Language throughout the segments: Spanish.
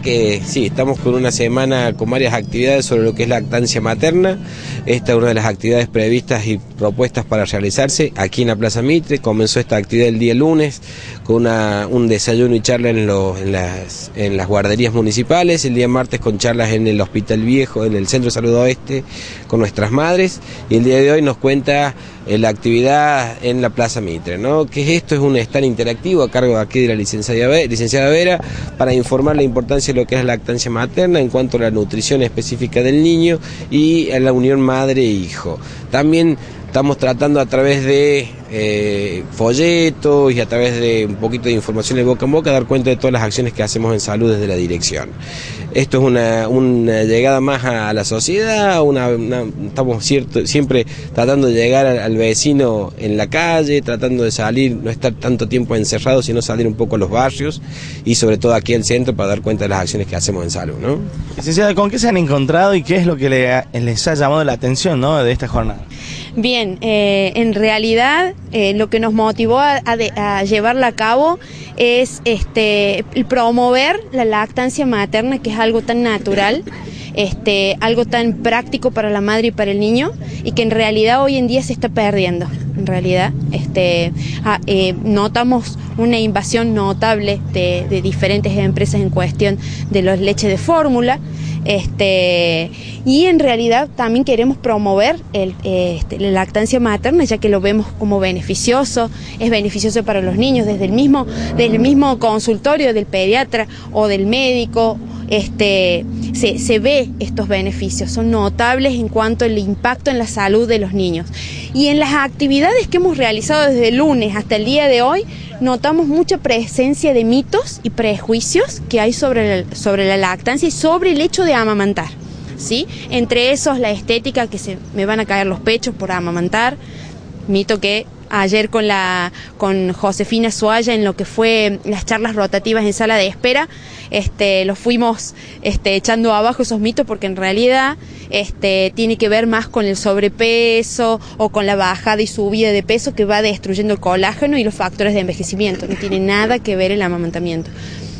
que sí, estamos con una semana con varias actividades sobre lo que es lactancia materna. Esta es una de las actividades previstas y propuestas para realizarse aquí en la Plaza Mitre. Comenzó esta actividad el día lunes con un desayuno y charla en las guarderías municipales, el día martes con charlas en el Hospital Viejo, en el Centro de Salud Oeste, con nuestras madres, y el día de hoy nos cuenta la actividad en la Plaza Mitre, ¿no? Que esto es un stand interactivo a cargo aquí de la licenciada Vera para informar la importancia de lo que es la lactancia materna en cuanto a la nutrición específica del niño y a la unión madre-hijo. También estamos tratando a través de folletos y a través de un poquito de información de boca en boca dar cuenta de todas las acciones que hacemos en salud desde la dirección. Esto es una llegada más a la sociedad, estamos siempre tratando de llegar al vecino en la calle, tratando de salir, no estar tanto tiempo encerrados, sino salir un poco a los barrios y sobre todo aquí al centro para dar cuenta de las acciones que hacemos en salud, ¿no? Licenciada, ¿con qué se han encontrado y qué es lo que les ha llamado la atención, ¿no?, de esta jornada? Bien, en realidad lo que nos motivó a llevarla a cabo es el promover la lactancia materna, que es algo tan natural, algo tan práctico para la madre y para el niño, y que en realidad hoy en día se está perdiendo. En realidad notamos una invasión notable de diferentes empresas en cuestión de las leches de fórmula, y en realidad también queremos promover la lactancia materna, ya que lo vemos como beneficioso, es beneficioso para los niños desde el mismo consultorio del pediatra o del médico. Se ve estos beneficios, son notables en cuanto al impacto en la salud de los niños. Y en las actividades que hemos realizado desde el lunes hasta el día de hoy, notamos mucha presencia de mitos y prejuicios que hay sobre la lactancia y sobre el hecho de amamantar, ¿sí? Entre esos, la estética, que se me van a caer los pechos por amamantar, mito que ayer con Josefina Suaya en lo que fue las charlas rotativas en sala de espera, los fuimos echando abajo esos mitos, porque en realidad tiene que ver más con el sobrepeso o con la bajada y subida de peso, que va destruyendo el colágeno y los factores de envejecimiento. No tiene nada que ver el amamantamiento.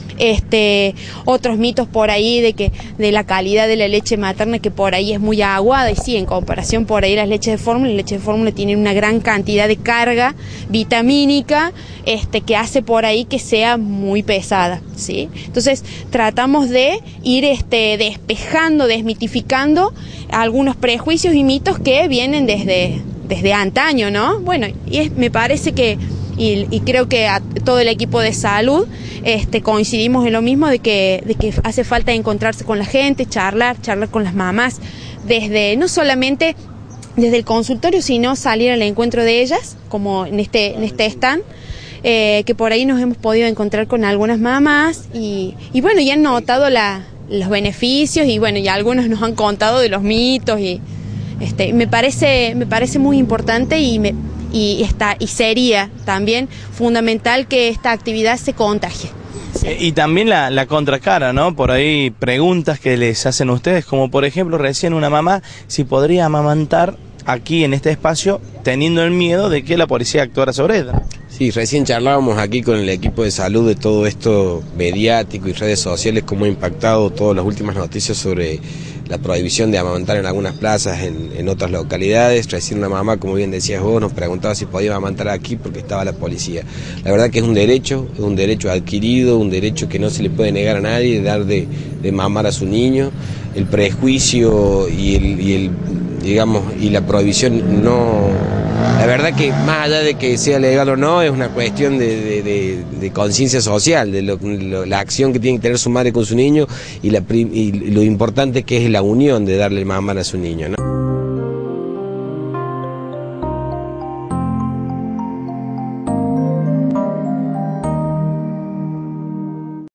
Otros mitos por ahí de la calidad de la leche materna, que por ahí es muy aguada, y sí, en comparación por ahí las leches de fórmula tienen una gran cantidad de carga vitamínica, que hace por ahí que sea muy pesada, ¿sí? Entonces tratamos de ir despejando, desmitificando algunos prejuicios y mitos que vienen desde antaño, ¿no? Bueno, me parece que y creo que a todo el equipo de salud coincidimos en lo mismo, de que hace falta encontrarse con la gente, charlar con las mamás, no solamente desde el consultorio, sino salir al encuentro de ellas, como en este stand, que por ahí nos hemos podido encontrar con algunas mamás y bueno, ya han notado los beneficios, y bueno, ya algunos nos han contado de los mitos, y me parece muy importante, y sería también fundamental que esta actividad se contagie. Sí. Y también la contracara, ¿no? Por ahí preguntas que les hacen ustedes, como por ejemplo recién una mamá si podría amamantar aquí en este espacio, teniendo el miedo de que la policía actuara sobre ella. Sí, recién charlábamos aquí con el equipo de salud de todo esto mediático y redes sociales, cómo ha impactado todas las últimas noticias sobre la prohibición de amamantar en algunas plazas, en otras localidades. Recién una mamá, como bien decías vos, nos preguntaba si podía amamantar aquí porque estaba la policía. La verdad que es un derecho adquirido, un derecho que no se le puede negar a nadie, dar de mamar a su niño. El prejuicio y la prohibición no. La verdad que más allá de que sea legal o no, es una cuestión de conciencia social, de la acción que tiene que tener su madre con su niño, y lo importante que es la unión de darle mamar a su niño, ¿no?